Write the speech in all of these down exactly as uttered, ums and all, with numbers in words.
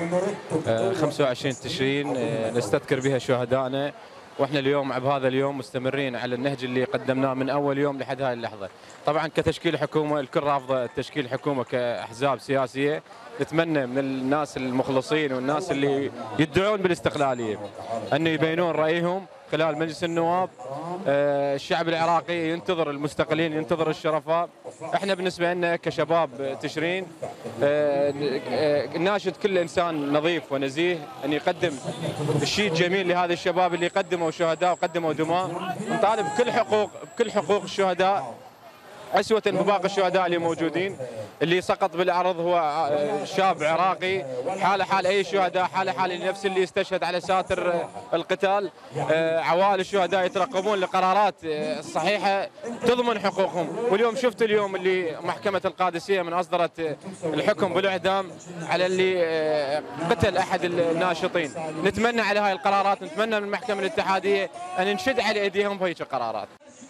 خمسة وعشرين تشرين نستذكر بها شهدائنا، واحنا اليوم بهذا اليوم مستمرين على النهج اللي قدمناه من اول يوم لحد هذه اللحظه. طبعا كتشكيل حكومه الكل رافضه تشكيل حكومه كاحزاب سياسيه، نتمنى من الناس المخلصين والناس اللي يدعون بالاستقلاليه انه يبينون رايهم خلال مجلس النواب. الشعب العراقي ينتظر المستقلين، ينتظر الشرفاء. احنا بالنسبه لنا كشباب تشرين ناشد كل انسان نظيف ونزيه ان يقدم الشيء الجميل لهذا الشباب اللي قدموا شهداء وقدموا دماء. نطالب بكل حقوق بكل حقوق الشهداء أسوة بباقي الشهداء اللي موجودين. اللي سقط بالعرض هو شاب عراقي، حاله حال أي شهداء، حاله حال نفس اللي استشهد على ساتر القتال. عوائل الشهداء يترقبون لقرارات صحيحة تضمن حقوقهم. واليوم شفت اليوم اللي محكمة القادسية من أصدرت الحكم بالإعدام على اللي قتل أحد الناشطين. نتمنى على هاي القرارات، نتمنى من المحكمة الاتحادية أن نشد على أيديهم بهيك القرارات.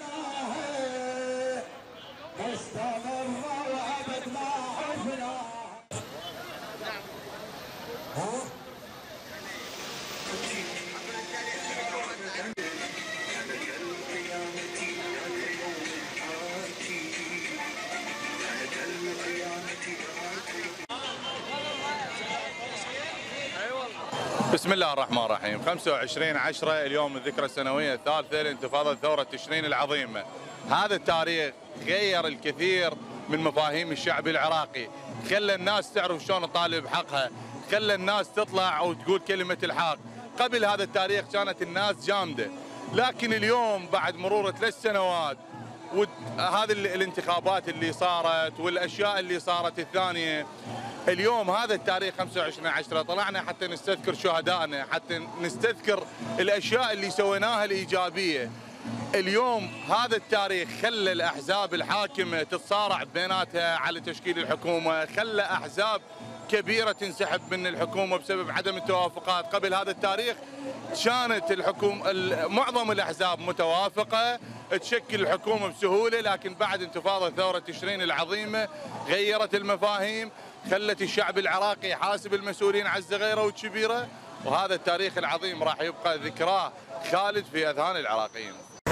بسم الله الرحمن الرحيم. خمسة وعشرين عشرة اليوم الذكرى السنوية الثالثة لانتفاضة ثورة تشرين العظيمة. هذا التاريخ غير الكثير من مفاهيم الشعب العراقي، خلى الناس تعرف شلون تطالب بحقها، خلى الناس تطلع وتقول كلمة الحق. قبل هذا التاريخ كانت الناس جامدة، لكن اليوم بعد مرور ثلاث سنوات وهذه الانتخابات اللي صارت والأشياء اللي صارت الثانية، اليوم هذا التاريخ خمسة وعشرين عشرة طلعنا حتى نستذكر شهدائنا، حتى نستذكر الأشياء اللي سويناها الإيجابية. اليوم هذا التاريخ خلى الأحزاب الحاكمة تتصارع بيناتها على تشكيل الحكومة، خلى أحزاب كبيرة تنسحب من الحكومة بسبب عدم التوافقات. قبل هذا التاريخ كانت الحكومة معظم الأحزاب متوافقة تشكل الحكومة بسهولة، لكن بعد انتفاضة ثورة تشرين العظيمة غيرت المفاهيم، خلت الشعب العراقي يحاسب المسؤولين على الصغيرة والكبيرة، وهذا التاريخ العظيم راح يبقى ذكراه خالد في أذهان العراقيين.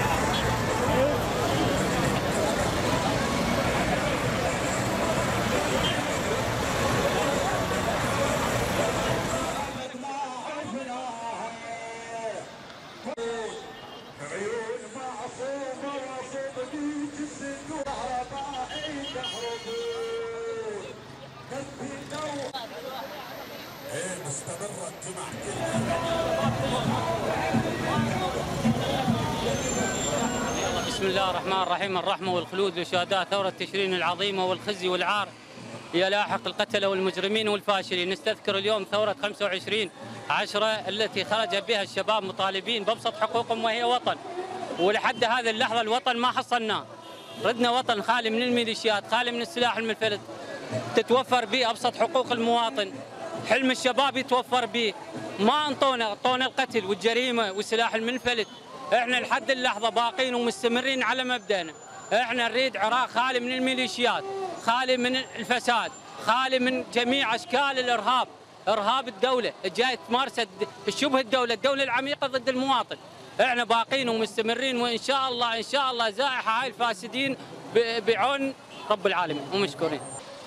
بسم الله الرحمن الرحيم. الرحمة والخلود لشهداء ثورة تشرين العظيمة، والخزي والعار يلاحق القتلة والمجرمين والفاشلين. نستذكر اليوم ثورة خمسة وعشرين عشرة التي خرج بها الشباب مطالبين بأبسط حقوقهم وهي وطن، ولحد هذه اللحظة الوطن ما حصلناه. ردنا وطن خالي من الميليشيات، خالي من السلاح المنفلت، تتوفر به أبسط حقوق المواطن، حلم الشباب يتوفر به. ما انطونا، انطونا القتل والجريمة والسلاح المنفلت. احنا لحد اللحظة باقين ومستمرين على مبدأنا. احنا نريد عراق خالي من الميليشيات، خالي من الفساد، خالي من جميع اشكال الارهاب، ارهاب الدولة الجاي تمارس شبه الدولة، الدولة العميقة ضد المواطن. احنا باقين ومستمرين، وان شاء الله ان شاء الله زائحة هاي الفاسدين بعون رب العالمين ومشكورين.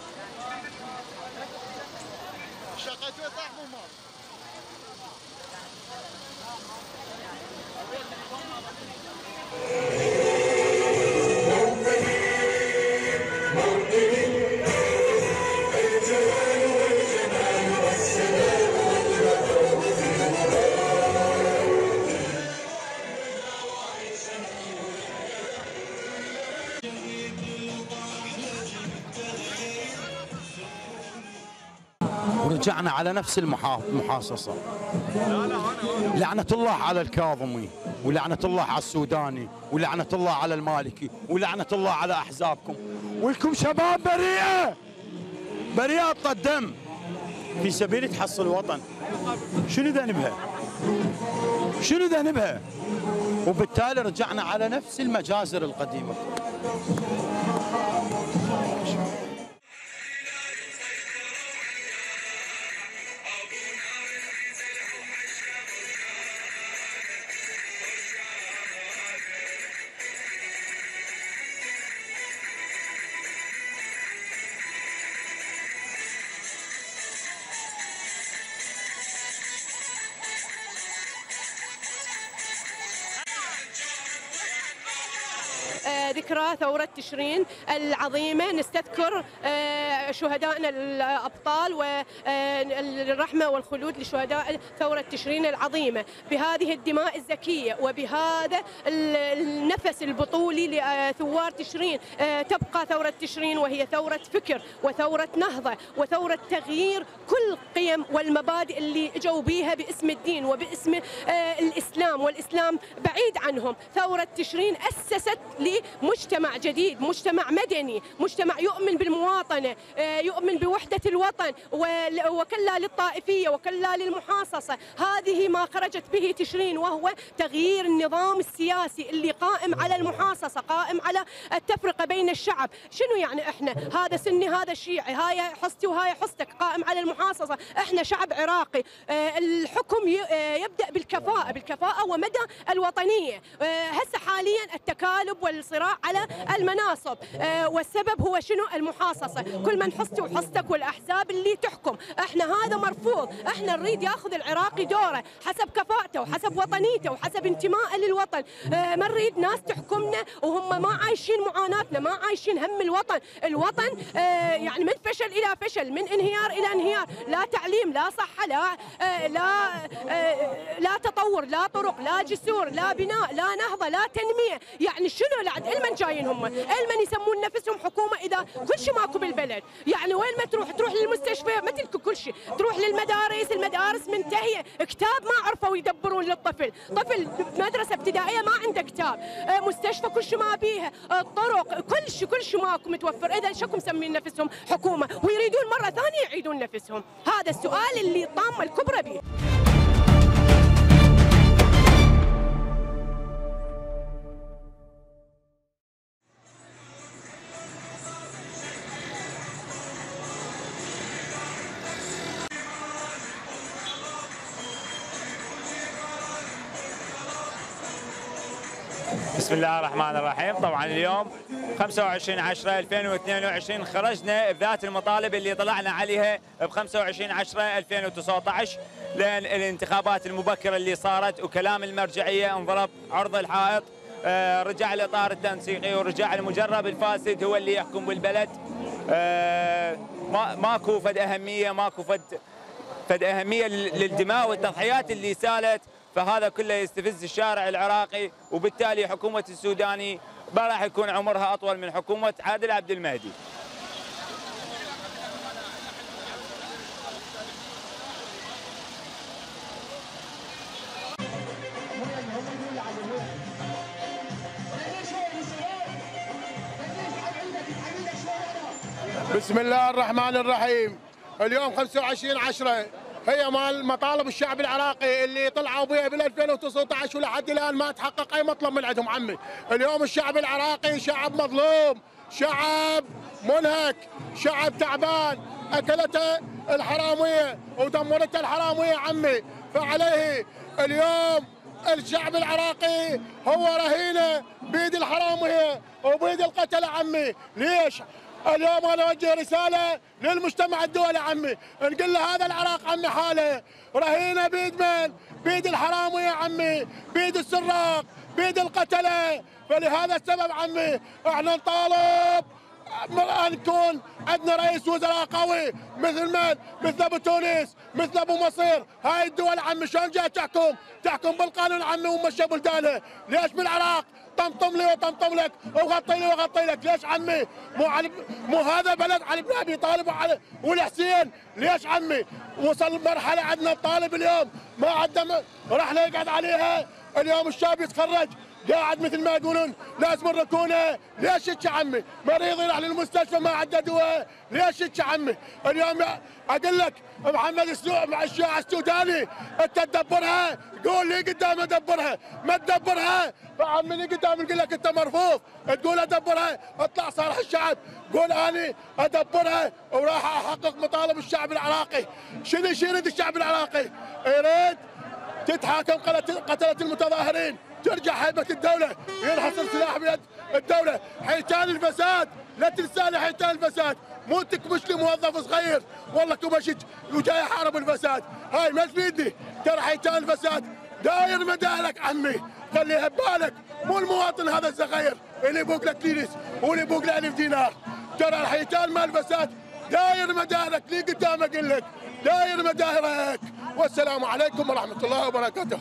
ورجعنا على نفس المحاصصة. لعنة الله على الكاظمي، ولعنة الله على السوداني، ولعنة الله على المالكي، ولعنة الله على أحزابكم. ولكم شباب بريئة بريئة الدم في سبيل تحصل الوطن. شنو ذنبها؟ شنو ذنبها؟ وبالتالي رجعنا على نفس المجازر القديمة. ذكرى ثورة تشرين العظيمة، نستذكر شهدائنا الأبطال والرحمة والخلود لشهداء ثورة تشرين العظيمة بهذه الدماء الزكية وبهذا النفس البطولي لثوار تشرين. تبقى ثورة تشرين وهي ثورة فكر وثورة نهضة وثورة تغيير كل القيم والمبادئ اللي جو بيها باسم الدين وباسم الإسلام، والإسلام بعيد عنهم. ثورة تشرين أسست لمجتمع جديد، مجتمع مدني، مجتمع يؤمن بالمواطنة، يؤمن بوحدة الوطن، وكلا للطائفية وكلا للمحاصصة. هذه ما خرجت به تشرين، وهو تغيير النظام السياسي اللي قائم على المحاصصة، قائم على التفرقة بين الشعب. شنو يعني احنا هذا سني هذا شيعي، هاي حصتي وهاي حصتك، قائم على المحاصصة. احنا شعب عراقي، الحكم يبدأ بالكفاءة، بالكفاءة ومدى الوطنية. هسه حاليا التكالب والصراع على المناصب، والسبب هو شنو؟ المحاصصة. كل من حصتي وحصتك والأحزاب اللي تحكم. احنا هذا مرفوض. احنا نريد ياخذ العراقي دوره حسب كفاءته وحسب وطنيته وحسب انتمائه للوطن. ما نريد ناس تحكمنا وهم ما عايشين معاناتنا، ما عايشين هم الوطن. الوطن يعني من فشل إلى فشل، من انهيار إلى انهيار، لا تعليم، لا صحة، لا لا لا تطور، لا طرق، لا جسور، لا بناء، لا نهضة، لا تنمية. يعني شنو لعد المن جايين هم؟ المن يسمون نفسهم حكومة إذا كل شيء ماكو بالبلد؟ يعني وين ما تروح، تروح للمستشفى ما تلقى كل شيء، تروح للمدارس، المدارس منتهية، كتاب ما عرفوا يدبرون للطفل، طفل بمدرسة ابتدائية ما عنده كتاب، مستشفى كل شيء ما بيها، الطرق كل شيء كل شيء ماكو متوفر. إذا شكو مسمين نفسهم حكومة ويريدون مرة ثانية يعيدون نفسهم؟ هذا السؤال اللي الطامة الكبرى به. بسم الله الرحمن الرحيم. طبعا اليوم خمسة وعشرين عشرة ألفين واثنين وعشرين خرجنا بذات المطالب اللي طلعنا عليها ب خمسة وعشرين عشرة ألفين وتسعة عشر، لان الانتخابات المبكره اللي صارت وكلام المرجعيه انضرب عرض الحائط. آه رجع الاطار التنسيقي ورجع المجرب الفاسد هو اللي يحكم بالبلد. آه ما ماكو فد اهميه، ماكو فد فد اهميه للدماء والتضحيات اللي سالت. فهذا كله يستفز الشارع العراقي، وبالتالي حكومة السوداني ما راح يكون عمرها أطول من حكومة عادل عبد المهدي. بسم الله الرحمن الرحيم. اليوم خمسة وعشرين عشرة هي مال مطالب الشعب العراقي اللي طلعوا بها بال ألفين وتسعة عشر ولحد الان ما تحقق اي مطلب من عندهم. عمي اليوم الشعب العراقي شعب مظلوم، شعب منهك، شعب تعبان، اكلته الحراميه ودمرته الحراميه عمي. فعليه اليوم الشعب العراقي هو رهينه بيد الحراميه وبيد القتله عمي. ليش؟ اليوم انا اوجه رساله للمجتمع الدولي عمي، نقول له هذا العراق عمي حاله رهينه بيد من؟ بيد الحراميه عمي، بيد السراق، بيد القتله. فلهذا السبب عمي احنا نطالب ان يكون عندنا رئيس وزراء قوي مثل من؟ مثل ابو تونس، مثل ابو مصير. هاي الدول عمي شلون جاي تحكم؟ تحكم بالقانون عمي ومشى بلدانها. ليش بالعراق طمطم لي وطمطم لك وغطي لي وغطي لك؟ ليش عمي؟ مو علي مو هذا بلد علي بن ابي طالب وعلي والحسين؟ ليش عمي؟ وصل مرحله عندنا الطالب اليوم ما عندنا راح يقعد عليها. اليوم الشاب يتخرج قاعد مثل ما يقولون لازم الركونه. ليش هيك عمي؟ مريض يروح للمستشفى ما عنده دواء. ليش هيك عمي؟ اليوم اقول لك محمد الشيعة السوداني انت تدبرها، قول لي قدام ادبرها، ما تدبرها فعمني قدام يقول لك انت مرفوض. تقول ادبرها، اطلع صالح الشعب، قول اني ادبرها وراح احقق مطالب الشعب العراقي. شنو يريد الشعب العراقي؟ يريد تتحاكم قتلة المتظاهرين، ترجع هيبة الدولة، ينحصر سلاح بيد الدولة. حيتان الفساد، لا تنساني حيتان الفساد، مو تكبش لي موظف صغير والله كبشت وجاي يحارب الفساد. هاي ما تفيدني، ترى حيتان الفساد داير مدارك عمي، خليها ببالك، مو المواطن هذا الصغير. اللي يبوق لك ليرس واللي يبوق له ألف دينار. ترى الحيتان ملبسات داير مدارك لي قدام اقول لك داير مدارك. والسلام عليكم ورحمه الله وبركاته.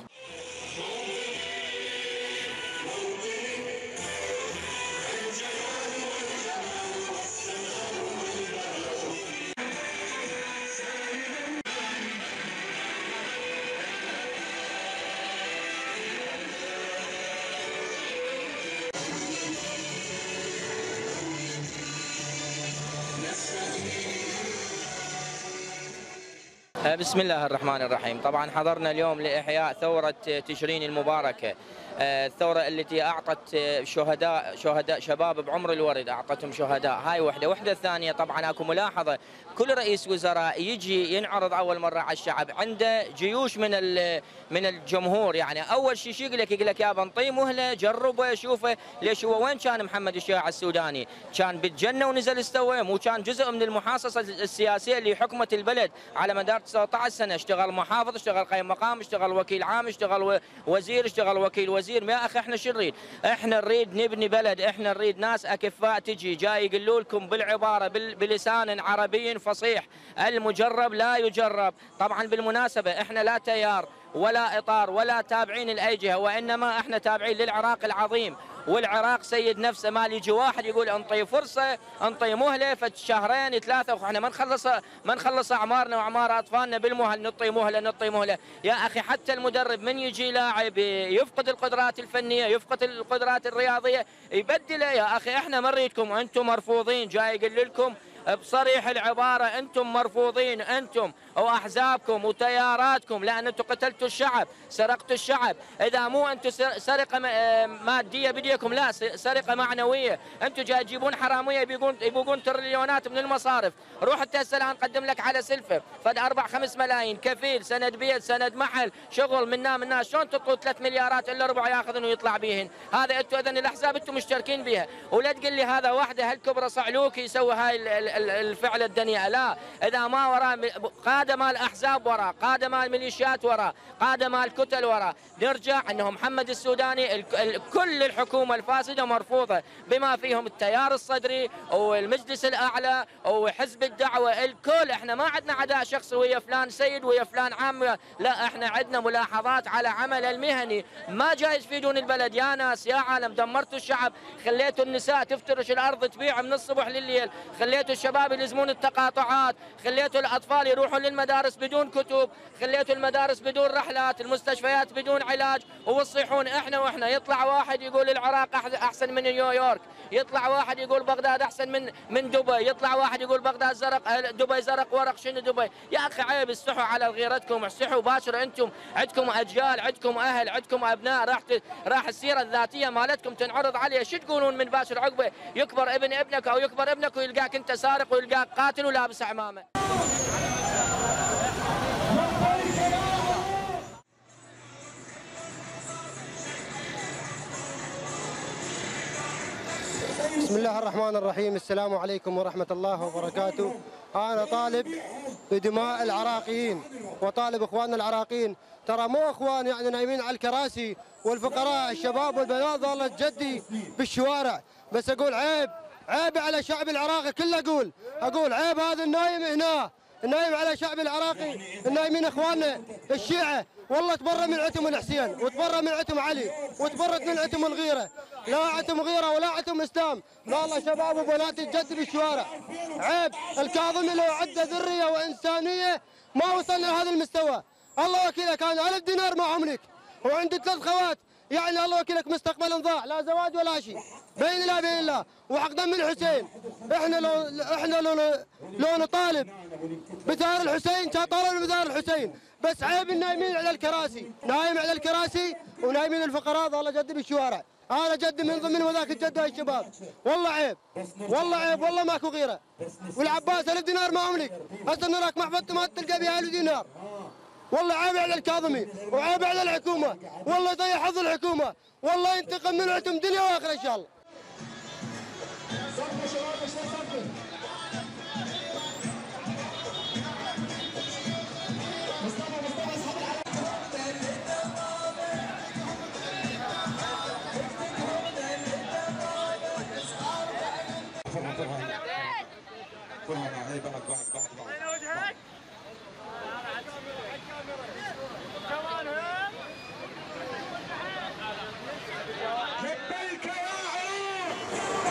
بسم الله الرحمن الرحيم. طبعا حضرنا اليوم لإحياء ثورة تشرين المباركة، الثورة التي أعطت شهداء شهداء شباب بعمر الورد، أعطتهم شهداء. هاي وحدة. وحدة ثانية طبعا أكو ملاحظة، كل رئيس وزراء يجي ينعرض أول مرة على الشعب عنده جيوش من من الجمهور، يعني أول شيء يقول لك يقول لك يابا انطيه مهلة جربه شوفه. ليش هو وين كان محمد الشياع السوداني؟ كان بالجنة ونزل استوى، مو كان جزء من المحاصصة السياسية اللي حكمت البلد على مدار تسعة عشر سنة. اشتغل محافظ، اشتغل قيم مقام، اشتغل وكيل عام، اشتغل وزير، اشتغل وكيل وزير. يا اخي احنا شو نريد؟ احنا نريد نبني بلد، احنا نريد ناس اكفاء تجي جاي يقولوا لكم بالعباره بلسان عربي فصيح، المجرب لا يجرب. طبعا بالمناسبه احنا لا تيار ولا اطار ولا تابعين لاي جهه، وانما احنا تابعين للعراق العظيم. والعراق سيد نفسه، ما يجي واحد يقول انطي فرصه انطي مهله فد شهرين ثلاثه واحنا ما نخلص ما نخلص اعمارنا واعمار اطفالنا بالمهل، نطي مهله نطي مهله. يا اخي حتى المدرب من يجي لاعب يفقد القدرات الفنيه يفقد القدرات الرياضيه يبدله. يا اخي احنا ما نريدكم، انتم مرفوضين. جاي يقول لكم بصريح العبارة أنتم مرفوضين، أنتم وأحزابكم وتياراتكم، لأن أنتم قتلتوا الشعب، سرقتوا الشعب. إذا مو أنتم سرقة مادية بديكم، لا سرقة معنوية. أنتم جاي تجيبون حرامية يبيقون يبيقون تريليونات من المصارف. روح أنت هسه الآن قدم لك على سلفة فد أربع خمس ملايين، كفيل، سند بيت، سند محل، شغل منا منا، شلون تعطوا ثلاث مليارات إلا ربع ياخذون ويطلع بيهن؟ هذا أنتم إذن الأحزاب أنتم مشتركين بها. ولا تقول لي هذا واحدة هالكبرى صعلوكي يسوي هاي الفعل الدنيئة. لا، إذا ما وراه قادة مال الأحزاب وراه، قادة مال الميليشيات وراه، قادة مال الكتل وراه، نرجع أنه محمد السوداني كل الحكومة الفاسدة مرفوضة بما فيهم التيار الصدري والمجلس الأعلى وحزب الدعوة الكل. احنا ما عندنا عداء شخصي ويا فلان سيد ويا فلان عام، لا احنا عندنا ملاحظات على عمل المهني. ما جاي تفيدون البلد يا ناس يا عالم. دمرتوا الشعب، خليتوا النساء تفترش الأرض تبيع من الصبح لليل، خليتوا الشباب يلزمون التقاطعات، خليتوا الأطفال يروحون للمدارس بدون كتب، خليتوا المدارس بدون رحلات، المستشفيات بدون علاج، وتصيحون احنا واحنا. يطلع واحد يقول العراق احسن من نيويورك، يطلع واحد يقول بغداد احسن من من دبي، يطلع واحد يقول بغداد زرق دبي زرق ورق. شنو دبي؟ يا اخي عيب، استحوا على غيرتكم، استحوا باشر. انتم عندكم اجيال، عندكم اهل، عندكم ابناء، راح راح السيره الذاتيه مالتكم تنعرض عليه. شو تقولون من باشر عقبه يكبر ابن ابنك او يكبر ابنك ويلقاك انت سارق ويلقاك قاتل ولابس عمامه؟ بسم الله الرحمن الرحيم. السلام عليكم ورحمة الله وبركاته. أنا طالب بدماء العراقيين وطالب إخواننا العراقيين. ترى مو إخوان يعني نايمين على الكراسي والفقراء الشباب والبنات ظلت جدي بالشوارع. بس أقول عيب عيب على شعب العراقي كله. أقول أقول عيب هذا النايم هنا، النايم على شعب العراقي، النايمين إخواننا الشيعة. والله تبرى من عتم الحسين وتبرى من عتم علي وتبرت من عتم الغيرة. لا عتم غيرة ولا عتم إسلام، والله شباب وبنات الجد بالشوارع. عيب. الكاظمي لو عده ذرية وإنسانية ما وصلنا لهذا المستوى. الله وكيلك أنا ألف دينار ما عمرك وعندي ثلاث خوات، يعني الله وكيلك مستقبل ضاع، لا زواج ولا شيء بين الله بين الله وحق دم الحسين. احنا لو احنا لو لو نطالب بثار الحسين كان طالبنا بثار الحسين. بس عيب النايمين على الكراسي، نايم على الكراسي ونايمين الفقراء والله جد بالشوارع. انا جد من ضمن وذاك الجد هاي الشباب. والله عيب والله عيب والله ماكو غيره. والعباس ألف دينار ما عملك، هسه نراك محفظته ما تلقى بها ألف دينار. والله عيب على الكاظمي وعيب على الحكومه، والله يضيع حظ الحكومه، والله ينتقم من عتم دنيا واخره ان شاء الله.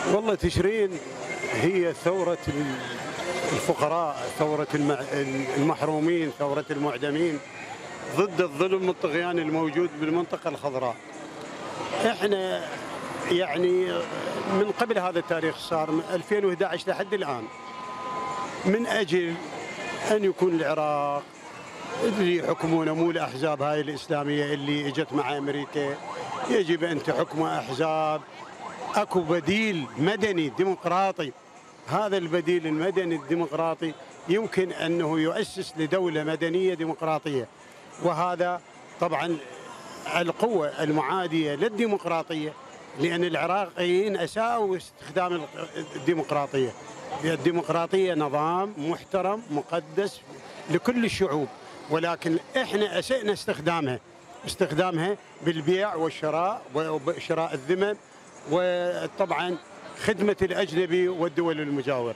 والله تشرين هي ثورة الفقراء، ثورة المحرومين، ثورة المعدمين، ضد الظلم والطغيان الموجود بالمنطقة الخضراء. احنا يعني من قبل هذا التاريخ صار من ألفين وأحد عشر لحد الآن من أجل أن يكون العراق اللي يحكمونه مو الأحزاب هاي الإسلامية اللي اجت مع أمريكا، يجب أن تحكم أحزاب، اكو بديل مدني ديمقراطي. هذا البديل المدني الديمقراطي يمكن أنه يؤسس لدولة مدنية ديمقراطية، وهذا طبعا القوة المعادية للديمقراطية، لأن العراقيين أساءوا استخدام الديمقراطية. الديمقراطية نظام محترم مقدس لكل الشعوب، ولكن احنا أسأنا استخدامها استخدامها بالبيع والشراء وشراء الذمم، وطبعا خدمة الأجنبي والدول المجاورة.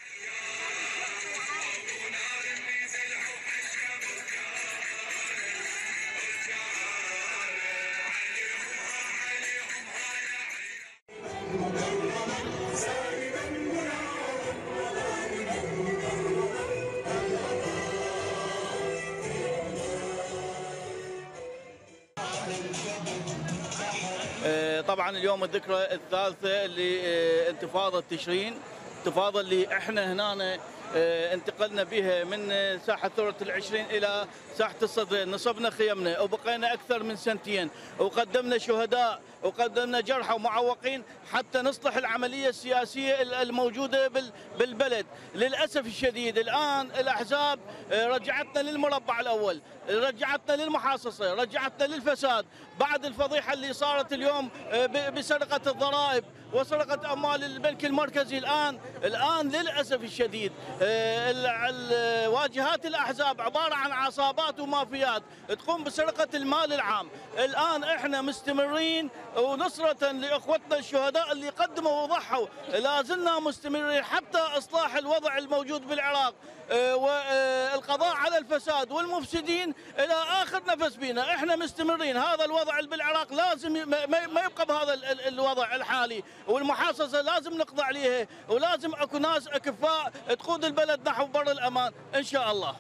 طبعا اليوم الذكرى الثالثة لانتفاضة تشرين، انتفاضة اللي احنا هنا انتقلنا بها من ساحة ثورة العشرين إلى ساحة الصدرين، نصبنا خيمنا وبقينا أكثر من سنتين، وقدمنا شهداء وقدمنا جرحى ومعوقين حتى نصلح العملية السياسية الموجودة بالبلد. للأسف الشديد الآن الأحزاب رجعتنا للمربع الأول، رجعتنا للمحاصصة، رجعتنا للفساد بعد الفضيحة اللي صارت اليوم بسرقة الضرائب وسرقة أموال البنك المركزي. الآن الآن للأسف الشديد واجهات الأحزاب عبارة عن عصابات ومافيات تقوم بسرقة المال العام. الآن احنا مستمرين ونصرة لإخوتنا الشهداء اللي قدموا وضحوا، لازلنا مستمرين حتى إصلاح الوضع الموجود بالعراق والقضاء على الفساد والمفسدين إلى آخر نفس بينا. احنا مستمرين، هذا الوضع بالعراق لازم ما يبقى بهذا الوضع الحالي، والمحاصصة لازم نقضي عليها، ولازم اكو ناس أكفاء تقود البلد نحو بر الأمان إن شاء الله.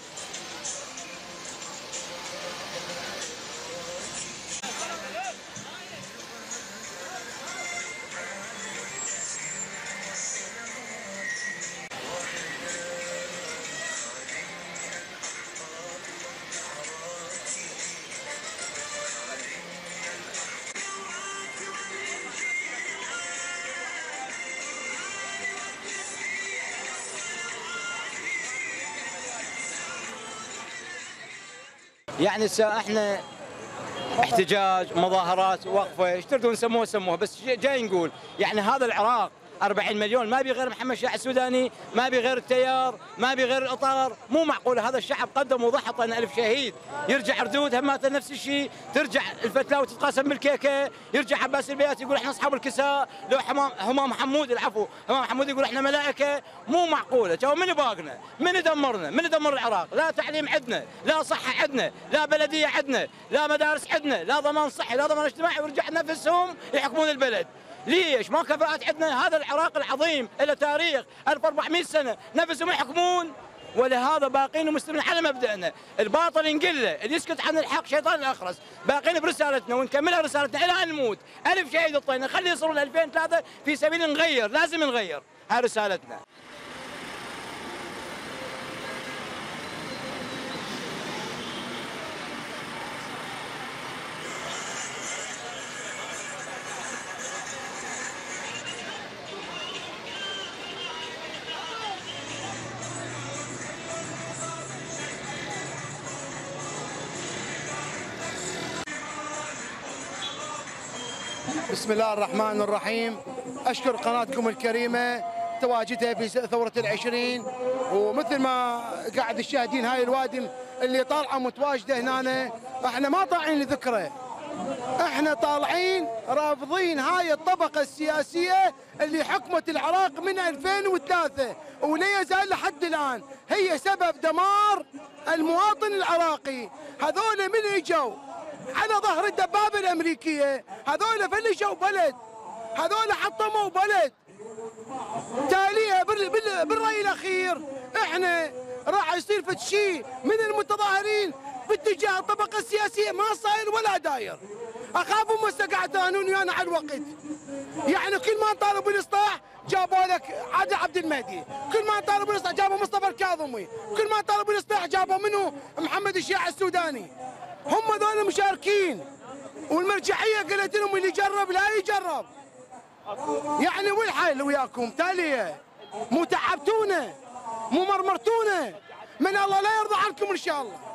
يعني احنا احتجاج، مظاهرات، وقفه، ايش تردون سموها سموها، بس جاي نقول يعني هذا العراق أربعين مليون، ما بي غير محمد شاع السوداني، ما بي غير التيار، ما بي غير الاطار. مو معقوله هذا الشعب قدم وضحى طن ألف شهيد، يرجع ردود هماته نفس الشيء، ترجع الفتلاوي تتقاسم بالكيكه، يرجع عباس البيات يقول احنا اصحاب الكساء، لو حمام همام حمود العفو همام حمود يقول احنا ملائكه. مو معقوله، تو من باقنا؟ من دمرنا؟ من دمر العراق؟ لا تعليم عندنا، لا صحه عندنا، لا بلديه عندنا، لا مدارس عندنا، لا ضمان صحي، لا ضمان اجتماعي، ورجع نفسهم يحكمون البلد. ليش؟ ما كفاءات عندنا؟ هذا العراق العظيم له تاريخ ألف وأربعمئة سنة، نفسهم يحكمون، ولهذا باقين ومستمرين على مبدأنا. الباطل ينقله، اللي يسكت عن الحق شيطان الأخرس. باقين برسالتنا ونكملها رسالتنا إلى أن نموت. ألف شهيد الطينة، خلي يصيرون ألفين ثلاثة في سبيل نغير، لازم نغير، هاي رسالتنا. بسم الله الرحمن الرحيم. أشكر قناتكم الكريمة تواجدها في ثورة العشرين، ومثل ما قاعد الشاهدين هاي الوادم اللي طالعة متواجدة هنا، احنا ما طالعين لذكرى، احنا طالعين رافضين هاي الطبقة السياسية اللي حكمت العراق من ألفين وثلاثة ولا يزال لحد الآن هي سبب دمار المواطن العراقي. هذول من اجوا على ظهر الدبابة الأمريكية، هذول فلشوا بلد، هذول حطموا بلد، تاليها بالراي الاخير احنا راح يصير فد شيء من المتظاهرين باتجاه الطبقه السياسيه ما صاير ولا داير. اخاف هم هسه قاعد يتهانون ويانا على الوقت. يعني كل ما نطالب بالاصلاح جابوا لك عادل عبد المهدي، كل ما نطالب بالاصلاح جابوا مصطفى الكاظمي، كل ما نطالب بالاصلاح جابوا منه محمد الشيع السوداني. هم ذول مشاركين، والمرجعيه قالت لهم اللي يجرب لا يجرب. يعني والحل وياكم تاليه، مو تعبتونا، مو مرمرتونا، من الله لا يرضى عنكم ان شاء الله.